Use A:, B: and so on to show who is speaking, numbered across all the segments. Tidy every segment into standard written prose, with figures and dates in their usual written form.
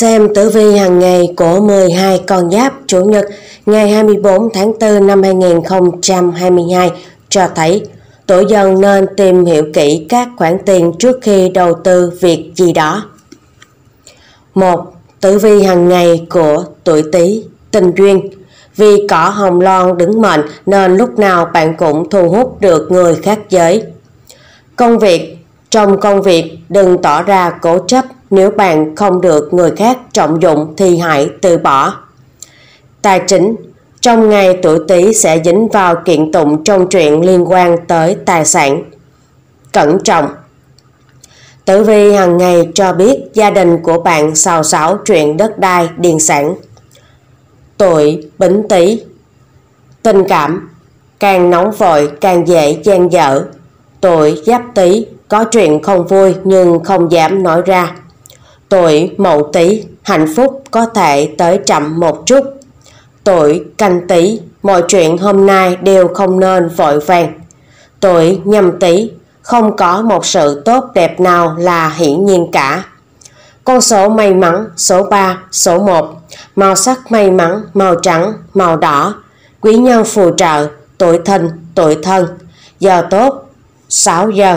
A: Xem tử vi hàng ngày của 12 con giáp Chủ nhật ngày 24 tháng 4 năm 2022 cho thấy tuổi Dần nên tìm hiểu kỹ các khoản tiền trước khi đầu tư việc gì đó. 1. Tử vi hàng ngày của tuổi Tý. Tình duyên. Vì cỏ hồng loan đứng mệnh nên lúc nào bạn cũng thu hút được người khác giới. Công việc. Trong công việc đừng tỏ ra cố chấp, nếu bạn không được người khác trọng dụng thì hãy từ bỏ. Tài chính. Trong ngày tuổi Tý sẽ dính vào kiện tụng trong chuyện liên quan tới tài sản. Cẩn trọng. Tử vi hàng ngày cho biết gia đình của bạn xào xáo chuyện đất đai, điền sản. Tuổi Bính Tý. Tình cảm. Càng nóng vội càng dễ dang dở. Tuổi Giáp Tý. Có chuyện không vui nhưng không dám nói ra. Tuổi Mậu Tý. Hạnh phúc có thể tới chậm một chút. Tuổi Canh Tý. Mọi chuyện hôm nay đều không nên vội vàng. Tuổi Nhâm Tý. Không có một sự tốt đẹp nào là hiển nhiên cả. Con số may mắn số 3, số 1. Màu sắc may mắn màu trắng, màu đỏ. Quý nhân phù trợ tuổi Thìn, tuổi Thân. Giờ tốt 6 giờ.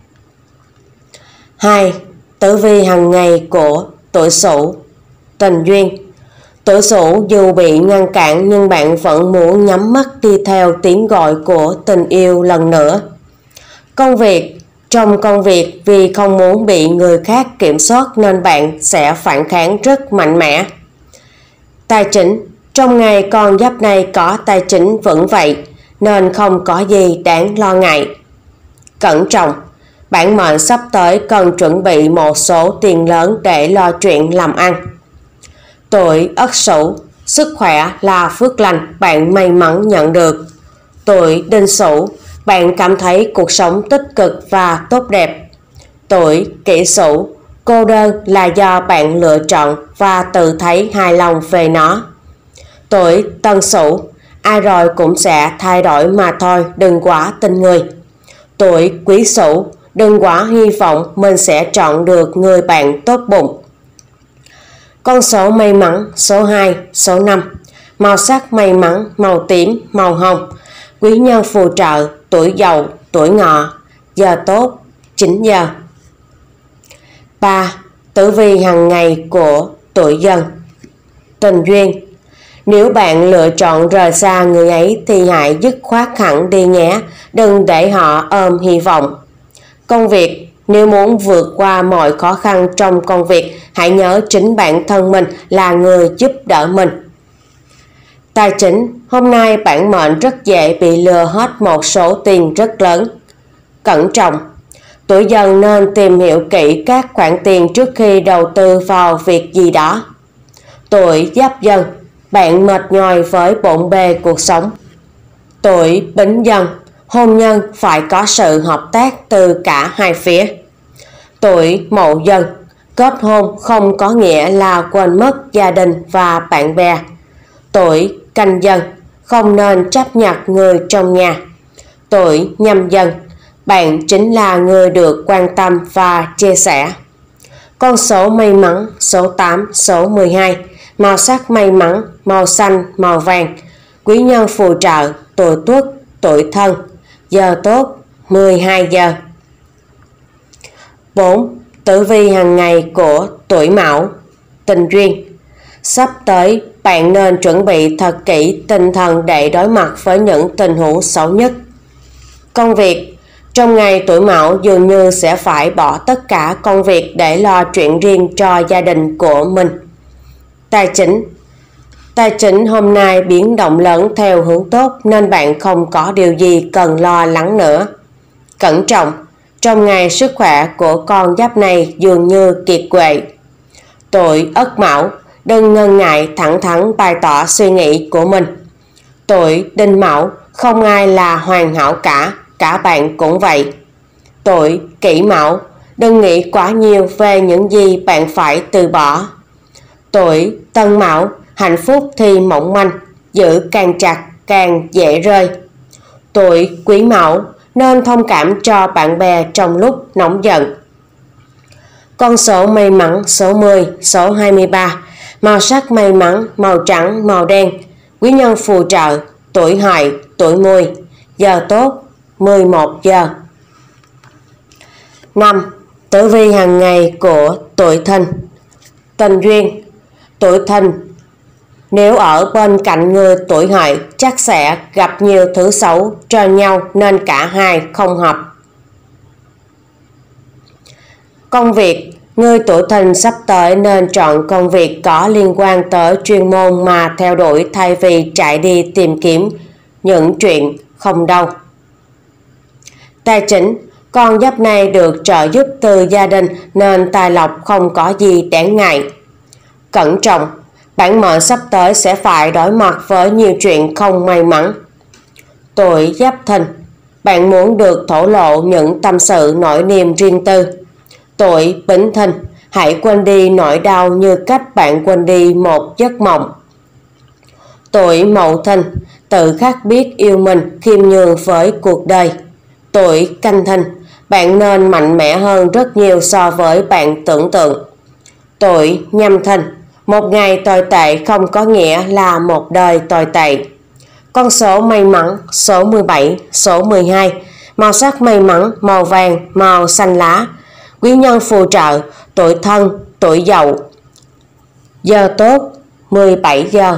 A: 2. Tử vi hàng ngày của tuổi Sửu. Tình duyên. Tuổi Sửu dù bị ngăn cản nhưng bạn vẫn muốn nhắm mắt đi theo tiếng gọi của tình yêu lần nữa. Công việc. Trong công việc vì không muốn bị người khác kiểm soát nên bạn sẽ phản kháng rất mạnh mẽ. Tài chính. Trong ngày con giáp này có tài chính vững vậy nên không có gì đáng lo ngại. Cẩn trọng. Bản mệnh sắp tới cần chuẩn bị một số tiền lớn để lo chuyện làm ăn. Tuổi Ất Sửu. Sức khỏe là phước lành bạn may mắn nhận được. Tuổi Đinh Sửu. Bạn cảm thấy cuộc sống tích cực và tốt đẹp. Tuổi Kỷ Sửu. Cô đơn là do bạn lựa chọn và tự thấy hài lòng về nó. Tuổi Tân Sửu. Ai rồi cũng sẽ thay đổi mà thôi, đừng quá tin người. Tuổi Quý Sửu. Đừng quá hy vọng mình sẽ chọn được người bạn tốt bụng. Con số may mắn số 2, số 5. Màu sắc may mắn màu tím, màu hồng. Quý nhân phù trợ tuổi Dậu, tuổi Ngọ. Giờ tốt 9 giờ. 3. Tử vi hàng ngày của tuổi Dần. Tình duyên. Nếu bạn lựa chọn rời xa người ấy thì hãy dứt khoát hẳn đi nhé, đừng để họ ôm hy vọng. Công việc. Nếu muốn vượt qua mọi khó khăn trong công việc, hãy nhớ chính bản thân mình là người giúp đỡ mình. Tài chính. Hôm nay bản mệnh rất dễ bị lừa hết một số tiền rất lớn. Cẩn trọng. Tuổi Dần nên tìm hiểu kỹ các khoản tiền trước khi đầu tư vào việc gì đó. Tuổi Giáp Dần. Bạn mệt nhòi với bộn bề cuộc sống. Tuổi Bính Dần. Hôn nhân phải có sự hợp tác từ cả hai phía. Tuổi Mậu Dần. Kết hôn không có nghĩa là quên mất gia đình và bạn bè. Tuổi Canh Dần. Không nên chấp nhận người trong nhà. Tuổi Nhâm Dần. Bạn chính là người được quan tâm và chia sẻ. Con số may mắn số 8, số 12. Màu sắc may mắn màu xanh, màu vàng. Quý nhân phù trợ tuổi Tuất, tuổi Thân. Giờ tốt 12 giờ. 4. Tử vi hàng ngày của tuổi Mão. Tình duyên. Sắp tới bạn nên chuẩn bị thật kỹ tinh thần để đối mặt với những tình huống xấu nhất. Công việc. Trong ngày tuổi Mão dường như sẽ phải bỏ tất cả công việc để lo chuyện riêng cho gia đình của mình. Tài chính. Tài chính hôm nay biến động lớn theo hướng tốt nên bạn không có điều gì cần lo lắng nữa. Cẩn trọng. Trong ngày sức khỏe của con giáp này dường như kiệt quệ. Tuổi Ất Mão. Đừng ngần ngại thẳng thắn bày tỏ suy nghĩ của mình. Tuổi Đinh Mão. Không ai là hoàn hảo cả bạn cũng vậy. Tuổi Kỷ Mão. Đừng nghĩ quá nhiều về những gì bạn phải từ bỏ. Tuổi Tân Mão. Hạnh phúc thì mỏng manh, giữ càng chặt càng dễ rơi. Tuổi Quý Mão. Nên thông cảm cho bạn bè trong lúc nóng giận. Con số may mắn số 10, số 23. Màu sắc may mắn màu trắng, màu đen. Quý nhân phù trợ tuổi Hợi, tuổi Mùi. Giờ tốt 11 giờ. 5. Tử vi hàng ngày của tuổi Thìn. Tình duyên. Tuổi Thìn nếu ở bên cạnh người tuổi Hợi chắc sẽ gặp nhiều thứ xấu tròn nhau nên cả hai không hợp. Công việc. Người tuổi Thìn sắp tới nên chọn công việc có liên quan tới chuyên môn mà theo đuổi thay vì chạy đi tìm kiếm những chuyện không đâu. Tài chính. Con giáp này được trợ giúp từ gia đình nên tài lộc không có gì đáng ngại. Cẩn trọng. Bản mệnh sắp tới sẽ phải đối mặt với nhiều chuyện không may mắn. Tuổi Giáp Thìn. Bạn muốn được thổ lộ những tâm sự nỗi niềm riêng tư. Tuổi Bính Thìn. Hãy quên đi nỗi đau như cách bạn quên đi một giấc mộng. Tuổi Mậu Thìn. Tự khắc biết yêu mình, khiêm nhường với cuộc đời. Tuổi Canh Thìn. Bạn nên mạnh mẽ hơn rất nhiều so với bạn tưởng tượng. Tuổi Nhâm Thìn. Một ngày tồi tệ không có nghĩa là một đời tồi tệ. Con số may mắn số 17, số 12. Màu sắc may mắn màu vàng, màu xanh lá. Quý nhân phù trợ tuổi Thân, tuổi Dậu. Giờ tốt 17 giờ.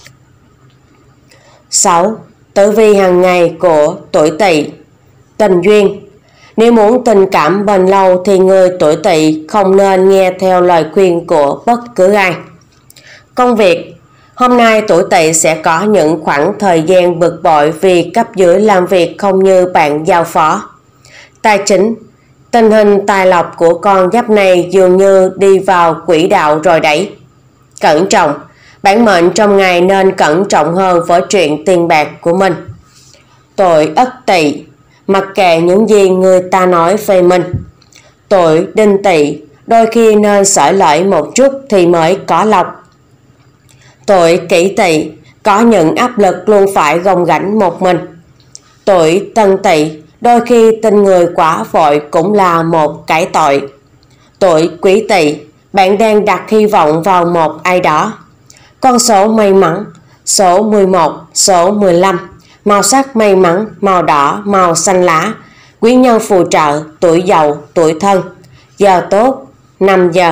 A: 6. Tử vi hàng ngày của tuổi Tỵ. Tình duyên. Nếu muốn tình cảm bền lâu thì người tuổi Tỵ không nên nghe theo lời khuyên của bất cứ ai. Công việc. Hôm nay tuổi Tỵ sẽ có những khoảng thời gian bực bội vì cấp dưới làm việc không như bạn giao phó. Tài chính. Tình hình tài lộc của con giáp này dường như đi vào quỹ đạo rồi đấy. Cẩn trọng. Bản mệnh trong ngày nên cẩn trọng hơn với chuyện tiền bạc của mình. Tuổi Ất Tỵ. Mặc kệ những gì người ta nói về mình. Tuổi Đinh Tỵ. Đôi khi nên xởi lởi một chút thì mới có lộc. Tuổi Kỷ Tỵ. Có những áp lực luôn phải gồng gánh một mình. Tuổi Tân Tỵ. Đôi khi tin người quá vội cũng là một cái tội. Tuổi Quý Tỵ. Bạn đang đặt hy vọng vào một ai đó. Con số may mắn số 11, số 15. Màu sắc may mắn màu đỏ, màu xanh lá. Quý nhân phù trợ tuổi Dậu, tuổi Thân. Giờ tốt 5 giờ.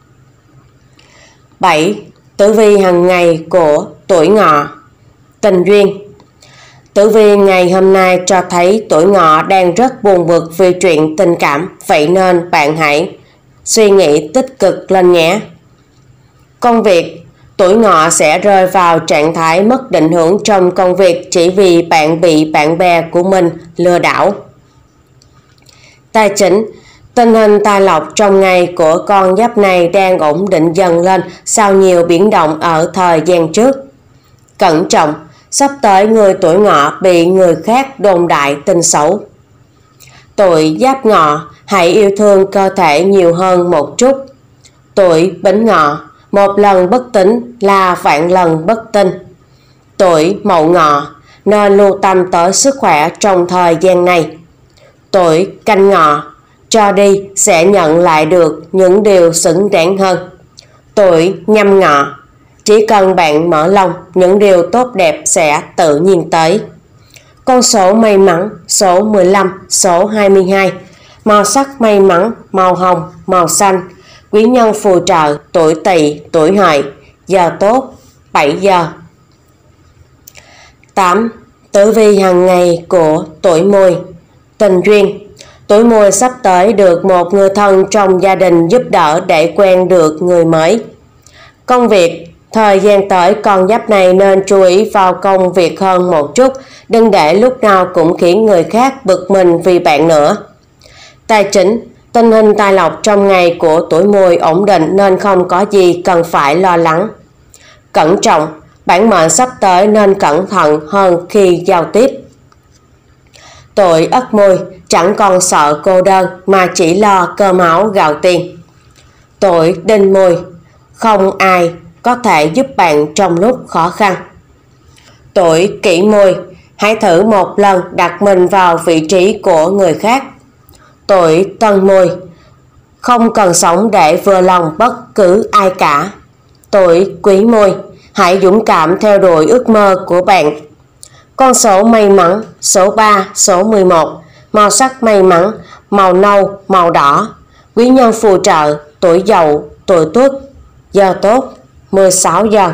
A: 7. Tử vi hàng ngày của tuổi Ngọ. Tình duyên. Tử vi ngày hôm nay cho thấy tuổi Ngọ đang rất buồn bực vì chuyện tình cảm, vậy nên bạn hãy suy nghĩ tích cực lên nhé. Công việc. Tuổi Ngọ sẽ rơi vào trạng thái mất định hướng trong công việc chỉ vì bạn bị bạn bè của mình lừa đảo. Tài chính. Tình hình tài lộc trong ngày của con giáp này đang ổn định dần lên sau nhiều biến động ở thời gian trước. Cẩn trọng. Sắp tới người tuổi Ngọ bị người khác đồn đại tin xấu. Tuổi Giáp Ngọ. Hãy yêu thương cơ thể nhiều hơn một chút. Tuổi Bính Ngọ. Một lần bất tín là vạn lần bất tin. Tuổi Mậu Ngọ. Nên lưu tâm tới sức khỏe trong thời gian này. Tuổi Canh Ngọ. Cho đi sẽ nhận lại được những điều xứng đáng hơn. Tuổi Nhâm Ngọ. Chỉ cần bạn mở lòng, những điều tốt đẹp sẽ tự nhiên tới. Con số may mắn số 15, số 22. Màu sắc may mắn màu hồng, màu xanh. Quý nhân phù trợ tuổi Tỵ, tuổi Hợi. Giờ tốt 7 giờ. 8. Tử vi hàng ngày của tuổi Mùi. Tình duyên. Tuổi Mùi sắp tới được một người thân trong gia đình giúp đỡ để quen được người mới. Công việc. Thời gian tới con giáp này nên chú ý vào công việc hơn một chút, đừng để lúc nào cũng khiến người khác bực mình vì bạn nữa. Tài chính. Tình hình tài lộc trong ngày của tuổi Mùi ổn định nên không có gì cần phải lo lắng. Cẩn trọng. Bản mệnh sắp tới nên cẩn thận hơn khi giao tiếp. Tuổi Ất Mùi. Chẳng còn sợ cô đơn mà chỉ lo cơm áo gạo tiền. Tuổi Đinh Mùi. Không ai có thể giúp bạn trong lúc khó khăn. Tuổi Kỷ Mùi. Hãy thử một lần đặt mình vào vị trí của người khác. Tuổi Tân Mùi. không cần sống để vừa lòng bất cứ ai cả. Tuổi Quý Mùi, hãy dũng cảm theo đuổi ước mơ của bạn. Con số may mắn số 3, số 11, màu sắc may mắn màu nâu, màu đỏ. Quý nhân phù trợ tuổi Dậu, tuổi Tuất. Giờ tốt 16 giờ.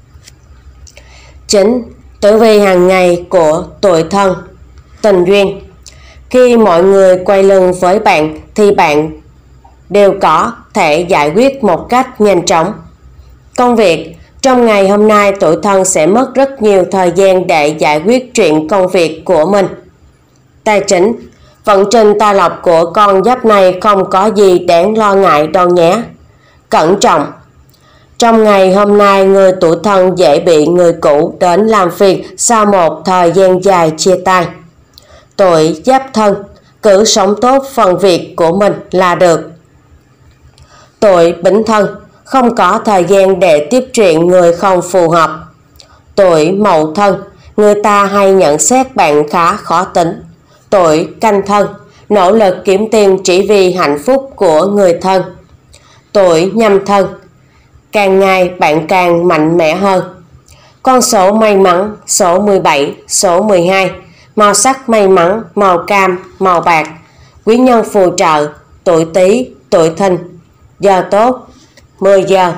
A: 9. Tử vi hàng ngày của tuổi Thân. Tình duyên. Khi mọi người quay lưng với bạn thì bạn đều có thể giải quyết một cách nhanh chóng. Công việc. Trong ngày hôm nay, tuổi Thân sẽ mất rất nhiều thời gian để giải quyết chuyện công việc của mình. Tài chính. Vận trình tài lộc của con giáp này không có gì đáng lo ngại đâu nhé. Cẩn trọng. Trong ngày hôm nay, người tuổi Thân dễ bị người cũ đến làm phiền sau một thời gian dài chia tay. Tuổi Giáp Thân, cứ sống tốt phần việc của mình là được. Tuổi Bính Thân, không có thời gian để tiếp chuyện người không phù hợp. Tuổi Mậu Thân, người ta hay nhận xét bạn khá khó tính. Tuổi Canh Thân, nỗ lực kiếm tiền chỉ vì hạnh phúc của người thân. Tuổi Nhâm Thân, càng ngày bạn càng mạnh mẽ hơn. Con số may mắn số 17, số 12, màu sắc may mắn màu cam, màu bạc. Quý nhân phù trợ tuổi Tý, tuổi Thìn. Giờ tốt 10 giờ.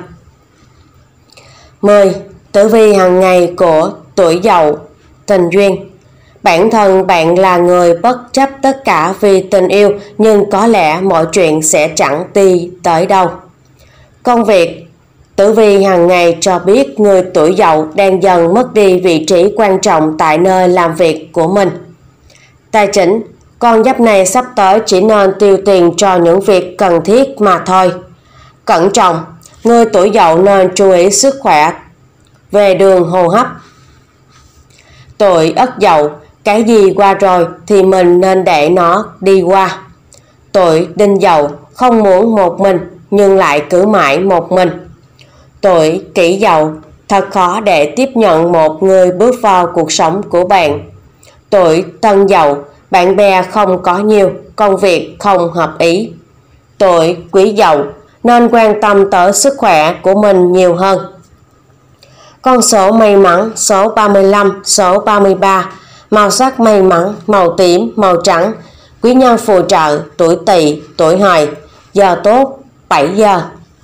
A: 10. Tử vi hàng ngày của tuổi Dậu. Tình duyên. Bản thân bạn là người bất chấp tất cả vì tình yêu, nhưng có lẽ mọi chuyện sẽ chẳng đi tới đâu. Công việc. Tử vi hàng ngày cho biết người tuổi Dậu đang dần mất đi vị trí quan trọng tại nơi làm việc của mình. Tài chính. Con giáp này sắp tới chỉ nên tiêu tiền cho những việc cần thiết mà thôi. Cẩn trọng. Người tuổi Dậu nên chú ý sức khỏe về đường hô hấp. Tuổi Ất Dậu, cái gì qua rồi thì mình nên để nó đi qua. Tuổi Đinh Dậu, không muốn một mình nhưng lại cứ mãi một mình. Tuổi Kỷ Dậu, thật khó để tiếp nhận một người bước vào cuộc sống của bạn. Tuổi Tân Dậu, bạn bè không có nhiều, công việc không hợp ý. Tuổi Quý Dậu, nên quan tâm tới sức khỏe của mình nhiều hơn. Con số may mắn số 35, số 33, màu sắc may mắn màu tím, màu trắng. Quý nhân phù trợ tuổi Tỵ, tuổi Hợi. Giờ tốt 7 giờ.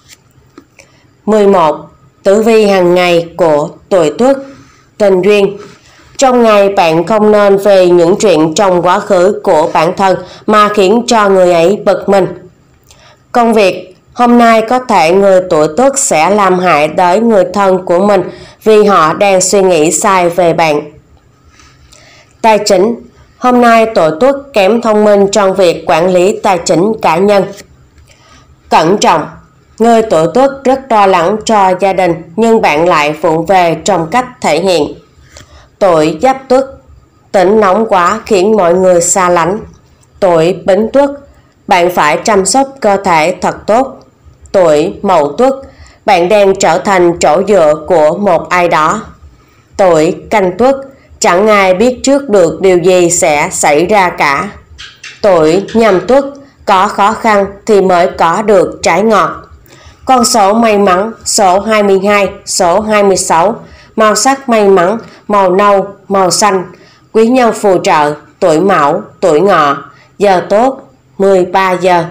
A: 11. Tử vi hàng ngày của tuổi Tuất. Tình duyên. Trong ngày bạn không nên về những chuyện trong quá khứ của bản thân mà khiến cho người ấy bực mình. Công việc. Hôm nay có thể người tuổi Tuất sẽ làm hại tới người thân của mình vì họ đang suy nghĩ sai về bạn. Tài chính. Hôm nay tuổi Tuất kém thông minh trong việc quản lý tài chính cá nhân. Cẩn trọng. Người tuổi Tuất rất lo lắng cho gia đình nhưng bạn lại vụng về trong cách thể hiện. Tuổi Giáp Tuất, tính nóng quá khiến mọi người xa lánh. Tuổi Bính Tuất, bạn phải chăm sóc cơ thể thật tốt. Tuổi Mậu Tuất, bạn đang trở thành chỗ dựa của một ai đó. Tuổi Canh Tuất, chẳng ai biết trước được điều gì sẽ xảy ra cả. Tuổi Nhâm Tuất, có khó khăn thì mới có được trái ngọt. Con số may mắn số 22, số 26, màu sắc may mắn màu nâu, màu xanh. Quý nhân phù trợ tuổi Mão, tuổi Ngọ. Giờ tốt 13 giờ.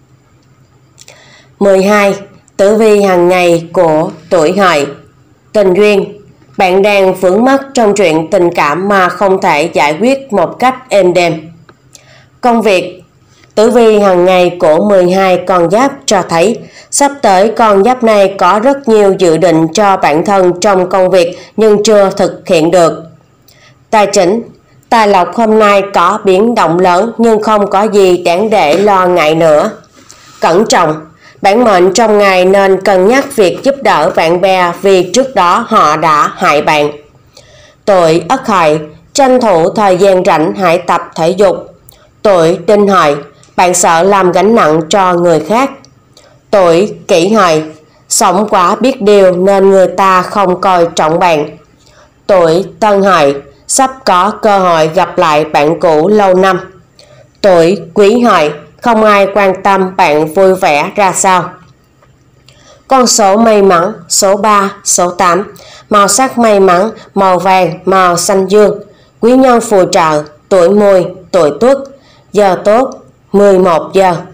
A: 12. Tử vi hàng ngày của tuổi Hợi. Tình duyên. Bạn đang vướng mắc trong chuyện tình cảm mà không thể giải quyết một cách êm đềm. Công việc. Tử vi hàng ngày của 12 con giáp cho thấy sắp tới con giáp này có rất nhiều dự định cho bản thân trong công việc nhưng chưa thực hiện được. Tài chính. Tài lộc hôm nay có biến động lớn nhưng không có gì đáng để lo ngại nữa. Cẩn trọng. Bản mệnh trong ngày nên cân nhắc việc giúp đỡ bạn bè vì trước đó họ đã hại bạn. Tuổi Ất Hợi, tranh thủ thời gian rảnh hãy tập thể dục. Tuổi Đinh Hợi, bạn sợ làm gánh nặng cho người khác. Tuổi Kỷ Hợi, sống quá biết điều nên người ta không coi trọng bạn. Tuổi Tân Hợi, sắp có cơ hội gặp lại bạn cũ lâu năm. Tuổi Quý Hợi, không ai quan tâm bạn vui vẻ ra sao. Con số may mắn số 3, số 8, màu sắc may mắn màu vàng, màu xanh dương. Quý nhân phù trợ tuổi Mùi, tuổi Tuất. Giờ tốt 11 giờ.